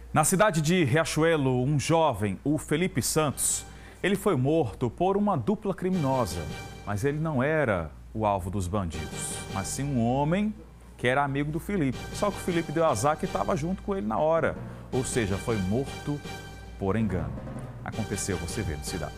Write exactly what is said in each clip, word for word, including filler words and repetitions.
Na cidade de Riachuelo, um jovem, o Felipe Santos, ele foi morto por uma dupla criminosa. Mas ele não era o alvo dos bandidos, mas sim um homem que era amigo do Felipe. Só que o Felipe deu azar que estava junto com ele na hora. Ou seja, foi morto por engano. Aconteceu, você vê, na cidade.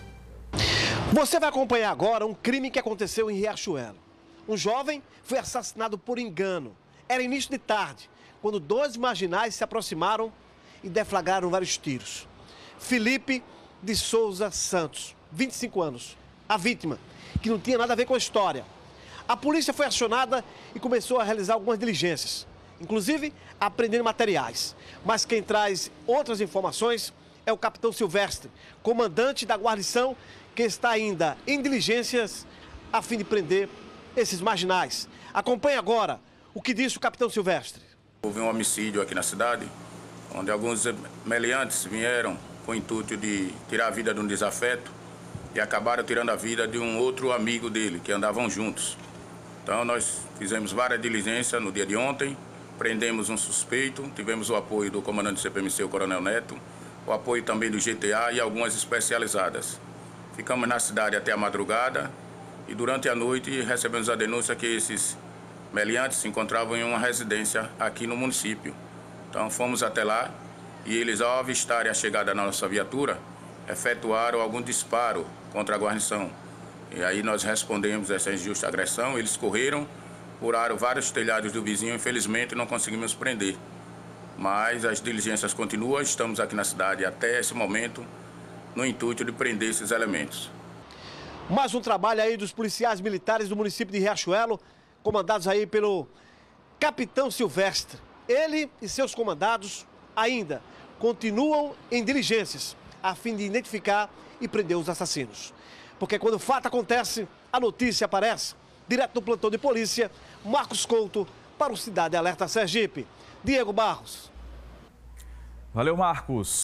Você vai acompanhar agora um crime que aconteceu em Riachuelo. Um jovem foi assassinado por engano. Era início de tarde, quando dois marginais se aproximaram e deflagraram vários tiros. Felipe de Souza Santos, vinte e cinco anos, a vítima, que não tinha nada a ver com a história. A polícia foi acionada e começou a realizar algumas diligências, inclusive apreendendo materiais. Mas quem traz outras informações é o capitão Silvestre, comandante da guarnição, que está ainda em diligências a fim de prender esses marginais. Acompanhe agora o que disse o capitão Silvestre. Houve um homicídio aqui na cidade, onde alguns meliantes vieram com o intuito de tirar a vida de um desafeto e acabaram tirando a vida de um outro amigo dele, que andavam juntos. Então nós fizemos várias diligências no dia de ontem, prendemos um suspeito, tivemos o apoio do comandante do C P M C, o Coronel Neto, o apoio também do G T A e algumas especializadas. Ficamos na cidade até a madrugada e durante a noite recebemos a denúncia que esses meliantes se encontravam em uma residência aqui no município. Então fomos até lá e eles, ao avistarem a chegada da nossa viatura, efetuaram algum disparo contra a guarnição. E aí nós respondemos essa injusta agressão, eles correram, furaram vários telhados do vizinho, infelizmente não conseguimos prender. Mas as diligências continuam, estamos aqui na cidade até esse momento, no intuito de prender esses elementos. Mais um trabalho aí dos policiais militares do município de Riachuelo, comandados aí pelo capitão Silvestre. Ele e seus comandados ainda continuam em diligências a fim de identificar e prender os assassinos. Porque quando o fato acontece, a notícia aparece. Direto do plantão de polícia, Marcos Couto para o Cidade Alerta Sergipe. Diego Barros. Valeu, Marcos.